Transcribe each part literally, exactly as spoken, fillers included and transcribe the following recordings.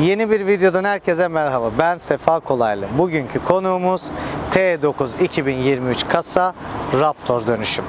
Yeni bir videodan herkese merhaba. Ben Sefa Kolaylı. Bugünkü konuğumuz T dokuz iki bin yirmi üç kasa Raptor dönüşüm.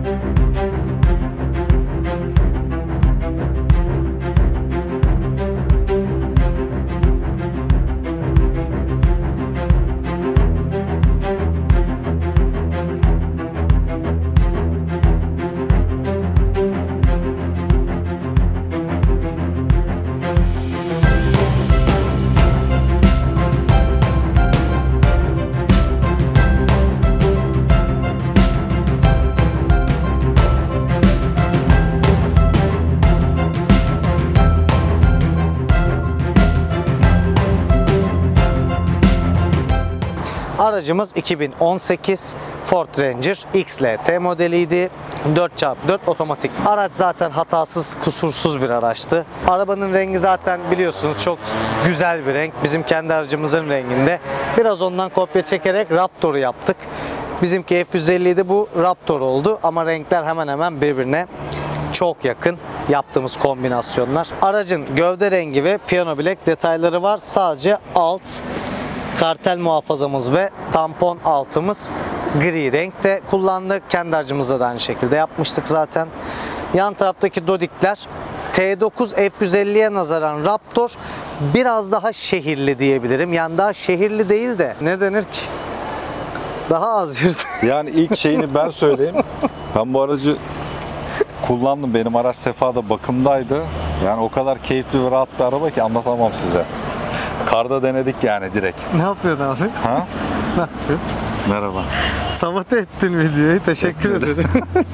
Aracımız iki bin on sekiz Ford Ranger X L T modeliydi. dört çarpı dört otomatik. Araç zaten hatasız, kusursuz bir araçtı. Arabanın rengi zaten biliyorsunuz çok güzel bir renk. Bizim kendi aracımızın renginde. Biraz ondan kopya çekerek Raptor'u yaptık. Bizimki F yüz elli yedi, bu Raptor oldu ama renkler hemen hemen birbirine çok yakın yaptığımız kombinasyonlar. Aracın gövde rengi ve piyano bilek detayları var. Sadece alt kartel muhafazamız ve tampon altımız gri renkte kullandık. Kendi aracımızda da aynı şekilde yapmıştık zaten. Yan taraftaki dodikler T dokuz F yüz elliye nazaran Raptor biraz daha şehirli diyebilirim. Yani daha şehirli değil de ne denir ki? Daha az yürüdü. Yani ilk şeyini ben söyleyeyim. Ben bu aracı kullandım. Benim araç Sefa'da bakımdaydı. Yani o kadar keyifli ve rahat bir araba ki anlatamam size. Karda denedik yani direkt. Ne yapıyorsun abi? Ha? Ne yapıyorsun? Merhaba. Sabote ettin videoyu. Teşekkür ederim.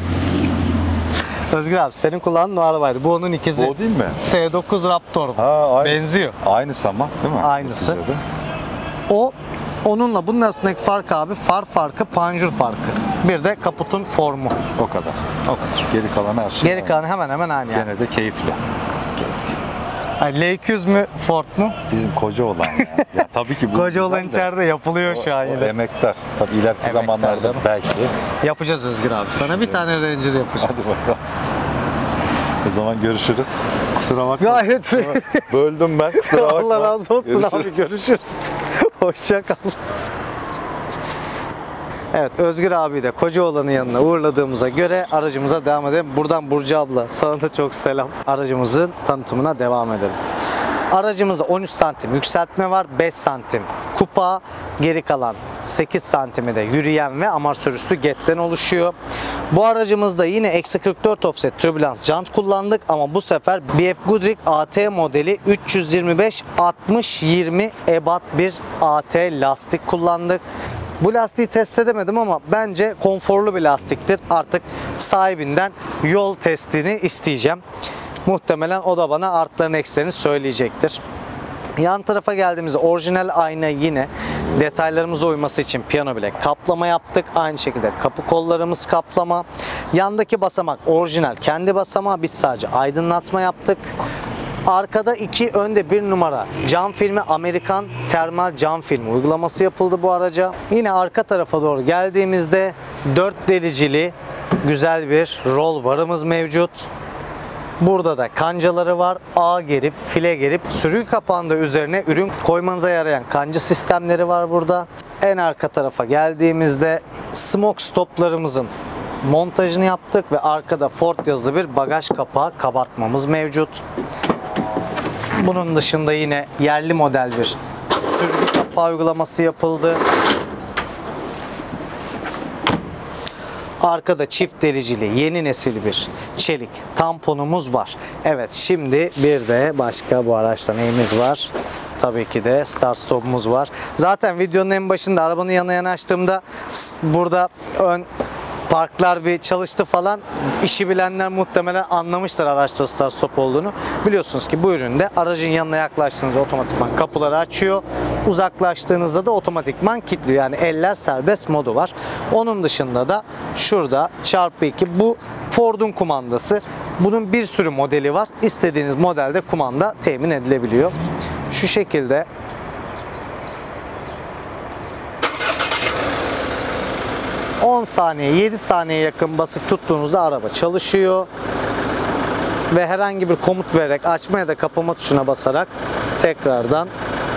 Özgür abi, senin kullandığın o arabaydı. Bu onun ikizi. Bu o değil mi? T dokuz Raptor. Ha, aynı. Benziyor. Aynısı ama değil mi? Aynısı. Neticede. O onunla bunun arasındaki fark abi, far farkı, panjur farkı. Bir de kaputun formu. O kadar. O kadar. Geri kalan her şey. Geri kalan hemen hemen aynı yani. Gene de keyifli. Keyifli. L iki yüz mü Ford mu? Bizim koca olan ya. Ya tabii ki bu Koca olan güzel de içeride yapılıyor o- şu an o yine. emektar. Tabii ileriki Emektar zamanlarda canım. belki. Yapacağız Özgür abi. Sana bir tane Ranger Hadi yapacağız. bakalım. O zaman görüşürüz. Kusura bakma. Gayet Böldüm ben. Kusura bakma. Allah razı olsun Görüşürüz. abi. Görüşürüz. Hoşça kal. Evet, Özgür abi de Kocaoğlan'ın yanına uğurladığımıza göre aracımıza devam edelim. Buradan Burcu abla, sana da çok selam. Aracımızın tanıtımına devam edelim. Aracımızda on üç santim yükseltme var, beş santim kupa, geri kalan sekiz santimi de yürüyen ve amortisörüstü getten oluşuyor. Bu aracımızda yine eksi kırk dört offset türbülans jant kullandık ama bu sefer B F Goodrich A T modeli üç yüz yirmi beş altmış yirmi ebat bir A T lastik kullandık. Bu lastiği test edemedim ama bence konforlu bir lastiktir. Artık sahibinden yol testini isteyeceğim. Muhtemelen o da bana artlarını eksilerini söyleyecektir. Yan tarafa geldiğimizde orijinal ayna yine detaylarımıza uyması için piyano bilek kaplama yaptık. Aynı şekilde kapı kollarımız kaplama. Yandaki basamak orijinal kendi basamağı, biz sadece aydınlatma yaptık. Arkada iki, önde bir numara cam filmi, Amerikan termal cam filmi uygulaması yapıldı bu araca. Yine arka tarafa doğru geldiğimizde dört delicili güzel bir roll barımız mevcut. Burada da kancaları var. Ağ gerip, file gerip, sürgü kapağında üzerine ürün koymanıza yarayan kanca sistemleri var burada. En arka tarafa geldiğimizde smoke stoplarımızın montajını yaptık ve arkada Ford yazılı bir bagaj kapağı kabartmamız mevcut. Bunun dışında yine yerli model bir sürgü kapağı uygulaması yapıldı. Arkada çift delicili yeni nesil bir çelik tamponumuz var. Evet, şimdi bir de başka bu araçta neyimiz var? Tabii ki de start stop'umuz var. Zaten videonun en başında arabanın yanına yanaştığımda burada ön parklar bir çalıştı falan. İşi bilenler muhtemelen anlamıştır araçta start stop olduğunu. Biliyorsunuz ki bu üründe aracın yanına yaklaştığınızda otomatikman kapıları açıyor. Uzaklaştığınızda da otomatikman kilitliyor. Yani eller serbest modu var. Onun dışında da şurada çarpı iki, bu Ford'un kumandası. Bunun bir sürü modeli var. İstediğiniz modelde kumanda temin edilebiliyor. Şu şekilde on saniye, yedi saniye yakın basık tuttuğunuzda araba çalışıyor. Ve herhangi bir komut vererek açma ya da kapama tuşuna basarak tekrardan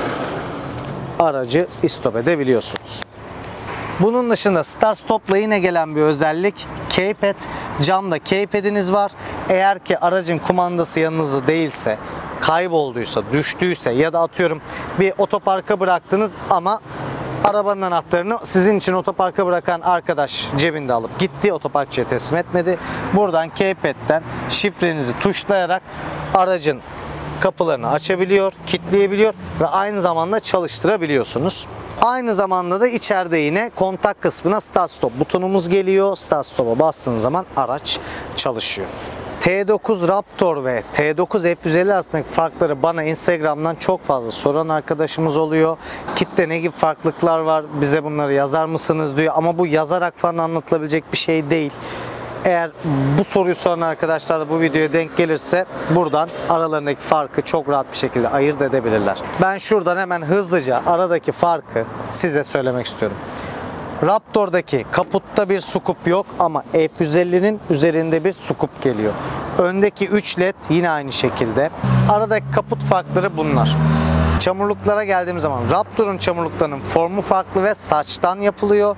aracı istop edebiliyorsunuz. Bunun dışında start stop'la yine gelen bir özellik keypad. Camda keypad'iniz var. Eğer ki aracın kumandası yanınızda değilse, kaybolduysa, düştüyse ya da atıyorum bir otoparka bıraktınız ama arabanın anahtarını sizin için otoparka bırakan arkadaş cebinde alıp gitti, otoparkçıya teslim etmedi. Buradan keypad'den şifrenizi tuşlayarak aracın kapılarını açabiliyor, kilitleyebiliyor ve aynı zamanda çalıştırabiliyorsunuz. Aynı zamanda da içeride yine kontak kısmına start stop butonumuz geliyor. Start stop'a bastığınız zaman araç çalışıyor. T dokuz Raptor ve T dokuz F yüz elli arasındaki farkları bana Instagram'dan çok fazla soran arkadaşımız oluyor. Kitle ne gibi farklılıklar var, bize bunları yazar mısınız diyor ama bu yazarak falan anlatılabilecek bir şey değil. Eğer bu soruyu soran arkadaşlar da bu videoya denk gelirse buradan aralarındaki farkı çok rahat bir şekilde ayırt edebilirler. Ben şuradan hemen hızlıca aradaki farkı size söylemek istiyorum. Raptor'daki kaputta bir scoop yok ama F yüz ellinin üzerinde bir scoop geliyor. Öndeki üç led yine aynı şekilde. Aradaki kaput farkları bunlar. Çamurluklara geldiğim zaman Raptor'un çamurluklarının formu farklı ve saçtan yapılıyor.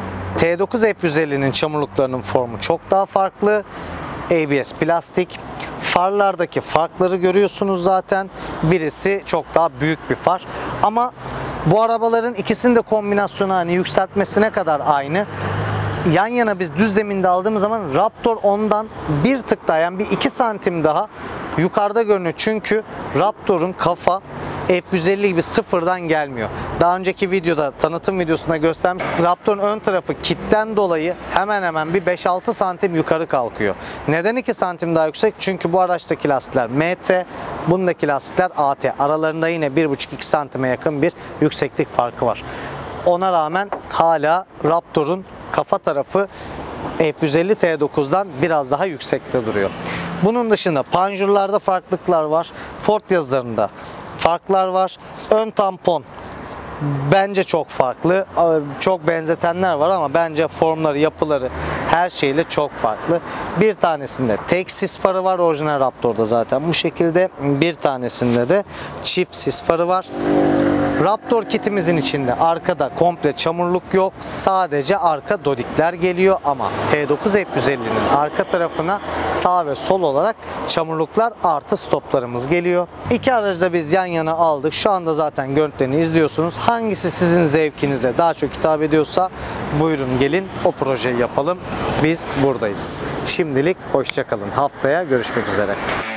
T dokuz F yüz ellinin çamurluklarının formu çok daha farklı. A B S plastik. Farlardaki farkları görüyorsunuz zaten. Birisi çok daha büyük bir far. Ama bu arabaların ikisinin de kombinasyonu hani yükseltmesine kadar aynı. Yan yana biz düz zeminde aldığımız zaman Raptor ondan bir tık daha, yani bir iki santim daha yukarıda görünüyor. Çünkü Raptor'un kafa F yüz elli gibi sıfırdan gelmiyor. Daha önceki videoda, tanıtım videosunda göstermiş. Raptor'un ön tarafı kitten dolayı hemen hemen bir beş altı santim yukarı kalkıyor. Neden iki santim daha yüksek? Çünkü bu araçtaki lastikler M T, bundaki lastikler A T. Aralarında yine bir buçuk iki santime yakın bir yükseklik farkı var. Ona rağmen hala Raptor'un kafa tarafı F yüz elli T dokuzdan biraz daha yüksekte duruyor. Bunun dışında panjurlarda farklılıklar var. Ford yazılarında farklar var. Ön tampon bence çok farklı. Çok benzetenler var ama bence formları, yapıları, her şeyle çok farklı. Bir tanesinde tek sis farı var. Orijinal Raptor'da zaten bu şekilde. Bir tanesinde de çift sis farı var. Raptor kitimizin içinde arkada komple çamurluk yok. Sadece arka dodikler geliyor ama T dokuz F yüz ellinin arka tarafına sağ ve sol olarak çamurluklar artı stoplarımız geliyor. İki aracı da biz yan yana aldık. Şu anda zaten görüntülerini izliyorsunuz. Hangisi sizin zevkinize daha çok hitap ediyorsa buyurun gelin o projeyi yapalım. Biz buradayız. Şimdilik hoşça kalın. Haftaya görüşmek üzere.